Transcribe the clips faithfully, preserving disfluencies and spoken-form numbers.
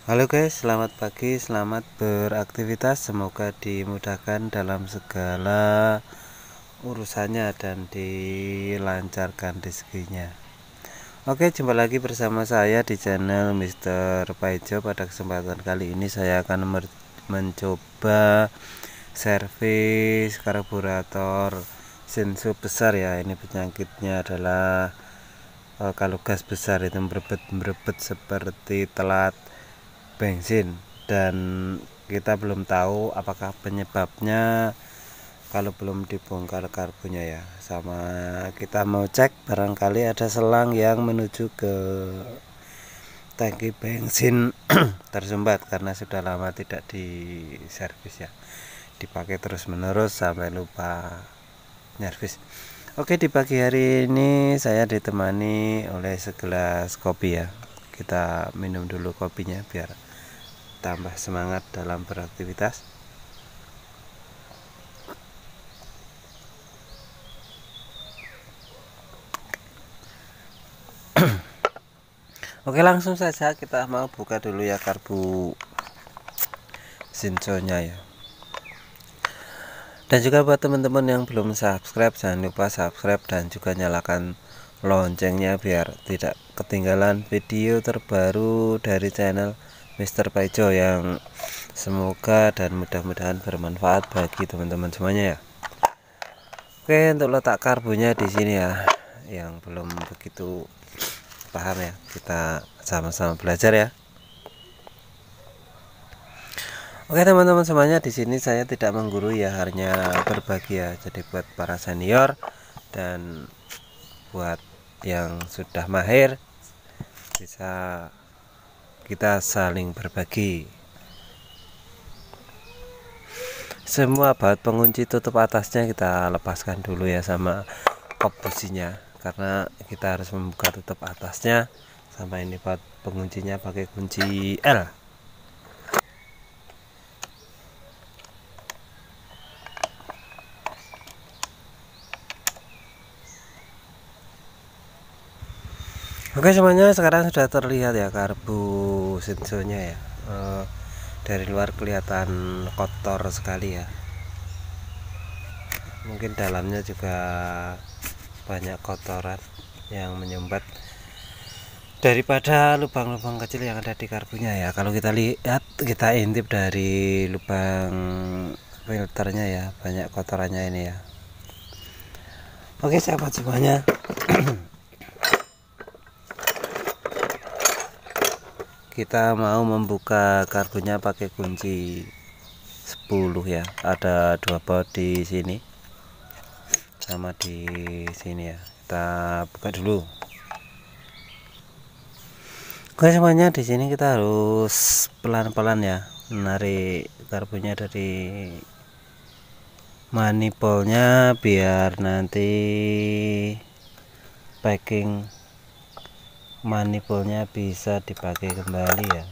Halo guys, selamat pagi, selamat beraktivitas. Semoga dimudahkan dalam segala urusannya dan dilancarkan rezekinya. Oke, jumpa lagi bersama saya di channel Mister Paijo. Pada kesempatan kali ini saya akan mencoba servis karburator Shinsu besar ya. Ini penyakitnya adalah uh, kalau gas besar itu berebet-berebet seperti telat bensin, dan kita belum tahu apakah penyebabnya kalau belum dibongkar karbunya ya. Sama kita mau cek barangkali ada selang yang menuju ke tangki bensin tersumbat karena sudah lama tidak diservis ya, dipakai terus menerus sampai lupa nyervis. Oke, di pagi hari ini saya ditemani oleh segelas kopi ya. Kita minum dulu kopinya biar tambah semangat dalam beraktivitas. Oke, langsung saja kita mau buka dulu ya karbu Shinsu-nya ya. Dan juga buat teman-teman yang belum subscribe, jangan lupa subscribe dan juga nyalakan loncengnya biar tidak ketinggalan video terbaru dari channel Mister Paijo yang semoga dan mudah-mudahan bermanfaat bagi teman-teman semuanya ya. Oke, untuk letak karbunya di sini ya, yang belum begitu paham ya, kita sama-sama belajar ya. Oke teman-teman semuanya, di sini saya tidak menggurui ya, hanya berbagi ya. Jadi buat para senior dan buat yang sudah mahir bisa kita saling berbagi. Semua baut pengunci tutup atasnya kita lepaskan dulu ya sama kop businya, karena kita harus membuka tutup atasnya. Sama ini baut penguncinya pakai kunci L. Oke semuanya, sekarang sudah terlihat ya karbu Shinsu-nya ya. E, dari luar kelihatan kotor sekali ya. Mungkin dalamnya juga banyak kotoran yang menyumbat daripada lubang-lubang kecil yang ada di karbunya ya. Kalau kita lihat, kita intip dari lubang filternya ya, banyak kotorannya ini ya. Oke sahabat semuanya, kita mau membuka karbunya pakai kunci sepuluh ya. Ada dua baut di sini sama di sini ya. Kita buka dulu. Oke semuanya, di sini kita harus pelan-pelan ya menarik karbunya dari manifoldnya biar nanti packing manifoldnya bisa dipakai kembali ya.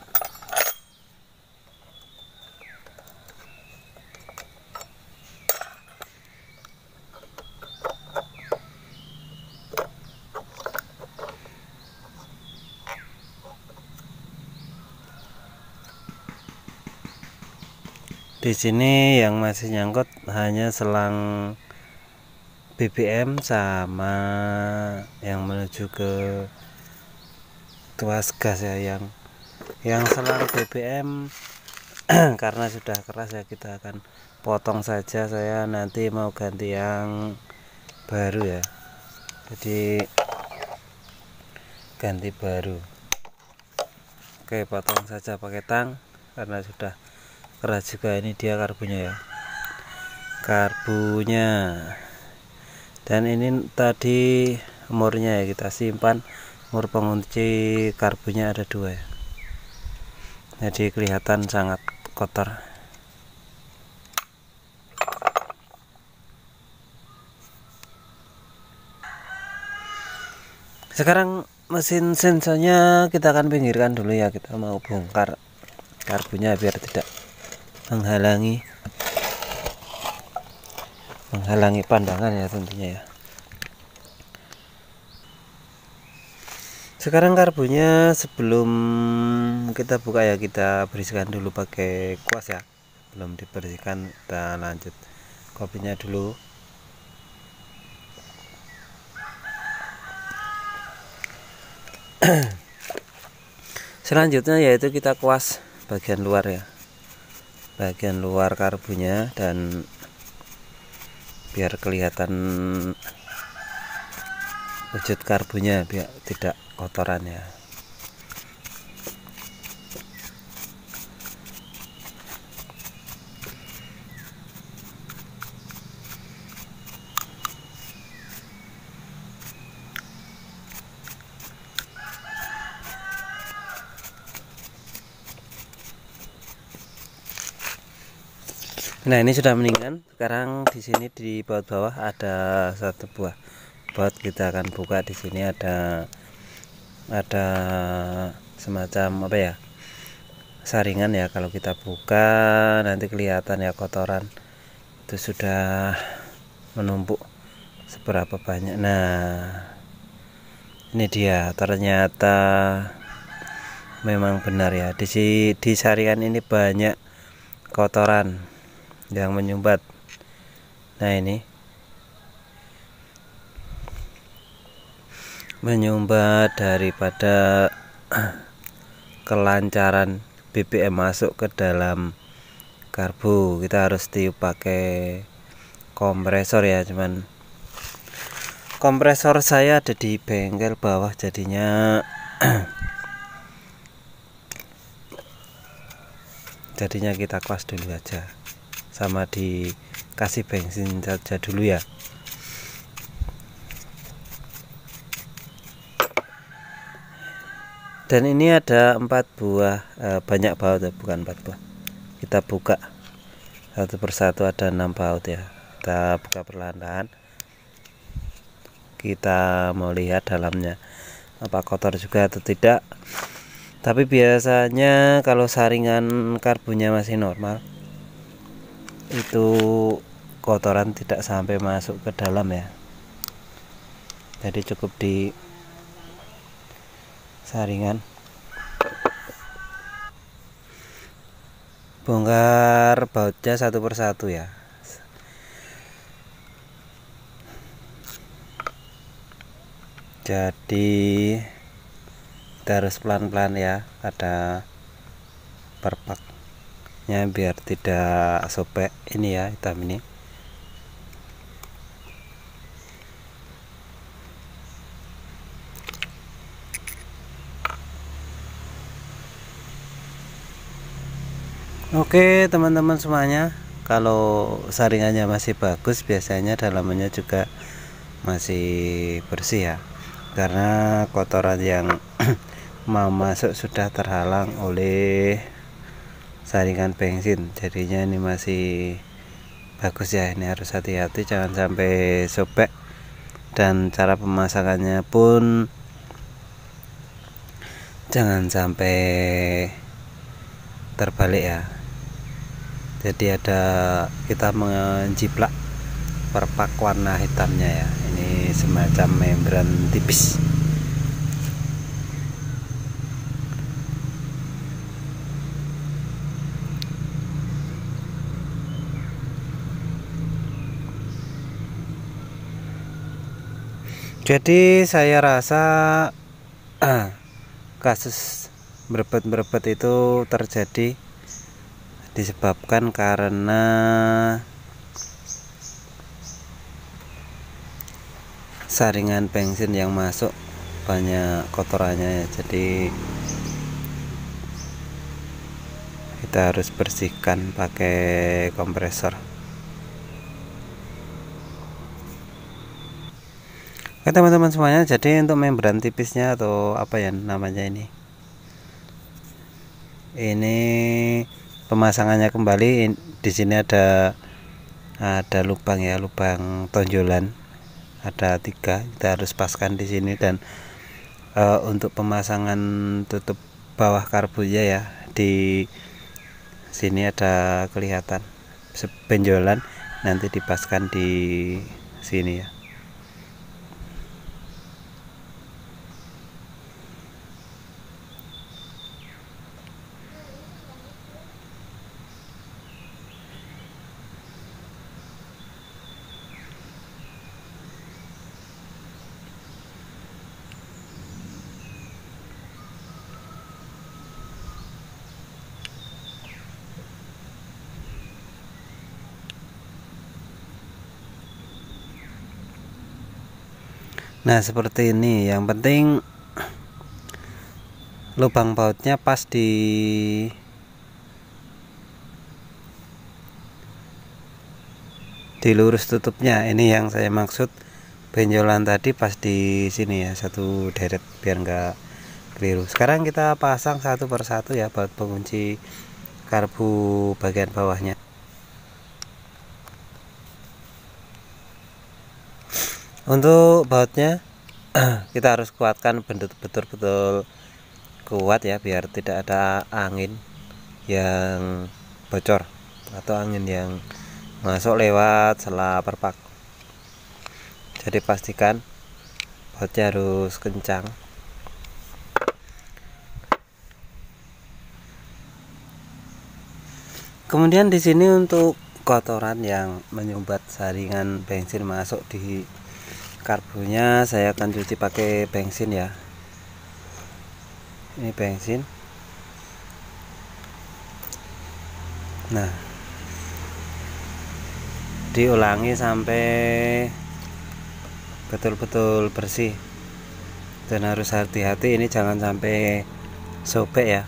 Di sini yang masih nyangkut hanya selang B B M sama yang menuju ke tuas gas ya. Yang yang selang B B M karena sudah keras ya, kita akan potong saja. Saya nanti mau ganti yang baru ya, jadi ganti baru. Oke, potong saja pakai tang karena sudah keras juga. Ini dia karbunya ya, karbunya. Dan ini tadi murnya ya, kita simpan mur pengunci karbunya ada dua ya, jadi kelihatan sangat kotor. Sekarang mesin sensornya kita akan pinggirkan dulu ya, kita mau bongkar karbunya biar tidak menghalangi menghalangi pandangan ya tentunya ya. Sekarang karbunya sebelum kita buka ya, kita bersihkan dulu pakai kuas ya. Belum dibersihkan, kita lanjut kopinya dulu. Selanjutnya yaitu kita kuas bagian luar ya, bagian luar karbunya, dan biar kelihatan wujud karbunya, biar tidak kotoran ya. Nah, ini sudah mendingan. Sekarang di sini di baut bawah ada satu buah baut, kita akan buka. Di sini ada ada semacam apa ya, saringan ya. Kalau kita buka nanti kelihatan ya, kotoran itu sudah menumpuk seberapa banyak. Nah, ini dia, ternyata memang benar ya, di di saringan ini banyak kotoran yang menyumbat. Nah, ini menyumbat daripada kelancaran B B M masuk ke dalam karbu. Kita harus tiup pakai kompresor ya, cuman kompresor saya ada di bengkel bawah, jadinya jadinya kita kuas dulu aja, sama dikasih bensin saja dulu ya. Dan ini ada empat buah, eh, banyak baut ya, bukan empat buah. Kita buka satu persatu, ada enam baut ya. Kita buka perlahan-lahan. Kita mau lihat dalamnya apa kotor juga atau tidak. Tapi biasanya kalau saringan karbunya masih normal, itu kotoran tidak sampai masuk ke dalam ya. Jadi cukup di saringan. Bongkar bautnya satu persatu ya. Jadi kita harus pelan-pelan ya, ada perpaknya biar tidak sobek ini ya, hitam ini. Oke teman-teman semuanya, kalau saringannya masih bagus, biasanya dalamannya juga masih bersih ya, karena kotoran yang mau masuk sudah terhalang oleh saringan bensin, jadinya ini masih bagus ya. Ini harus hati-hati, jangan sampai sobek, dan cara pemasangannya pun jangan sampai terbalik ya. Jadi ada, kita menjiplak perpak warna hitamnya ya, ini semacam membran tipis. Jadi saya rasa ah, kasus berebet-berebet itu terjadi disebabkan karena saringan bensin yang masuk banyak kotorannya ya. Jadi kita harus bersihkan pakai kompresor. Oke teman-teman semuanya, jadi untuk membran tipisnya atau apa ya namanya ini, ini pemasangannya kembali. Di sini ada ada lubang ya, lubang tonjolan ada tiga, kita harus paskan di sini. Dan e, untuk pemasangan tutup bawah karbunya ya, di sini ada kelihatan benjolan, nanti dipaskan di sini ya. Nah seperti ini, yang penting lubang bautnya pas di di lurus tutupnya. Ini yang saya maksud, benjolan tadi pas di sini ya, satu deret biar enggak keliru. Sekarang kita pasang satu persatu ya baut pengunci karbu bagian bawahnya. Untuk bautnya kita harus kuatkan betul-betul kuat ya, biar tidak ada angin yang bocor atau angin yang masuk lewat sela perpak. Jadi pastikan bautnya harus kencang. Kemudian di sini untuk kotoran yang menyumbat saringan bensin masuk di karbunya, saya akan cuci pakai bensin ya. Ini bensin. Nah, diulangi sampai betul-betul bersih, dan harus hati-hati ini jangan sampai sobek ya.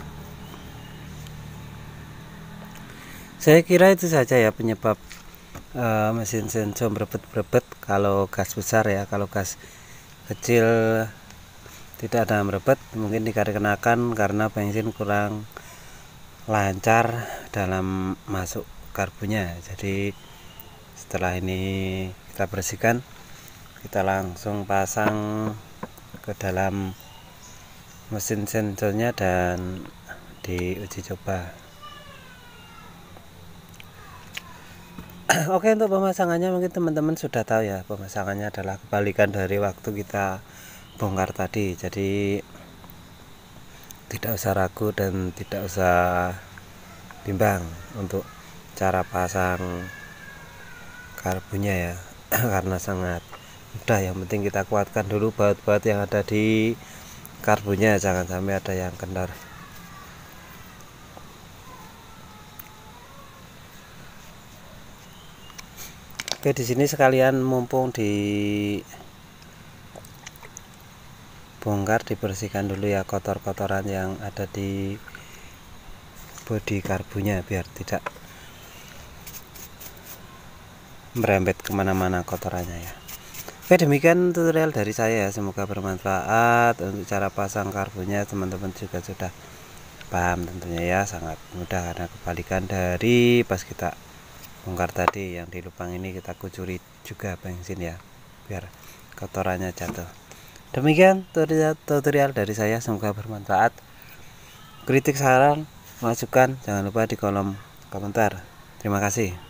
Saya kira itu saja ya penyebab Uh, mesin senso berebet-berebet kalau gas besar ya. Kalau gas kecil tidak ada merebet, mungkin dikarenakan karena bensin kurang lancar dalam masuk karbunya. Jadi setelah ini kita bersihkan, kita langsung pasang ke dalam mesin sensornya dan diuji coba. Oke, untuk pemasangannya mungkin teman-teman sudah tahu ya, pemasangannya adalah kebalikan dari waktu kita bongkar tadi. Jadi tidak usah ragu dan tidak usah bimbang untuk cara pasang karbunya ya, karena sangat mudah. Yang penting kita kuatkan dulu baut-baut yang ada di karbunya, jangan sampai ada yang kendor. Oke, di sini sekalian mumpung di bongkar, dibersihkan dulu ya kotor-kotoran yang ada di bodi karbunya biar tidak merembet kemana-mana kotorannya ya. Oke, demikian tutorial dari saya, semoga bermanfaat. Untuk cara pasang karbunya teman-teman juga sudah paham tentunya ya, sangat mudah karena kebalikan dari pas kita bongkar tadi. Yang di lubang ini kita kucuri juga bensin ya, biar kotorannya jatuh. Demikian tutorial dari saya, semoga bermanfaat. Kritik, saran, masukan jangan lupa di kolom komentar. Terima kasih.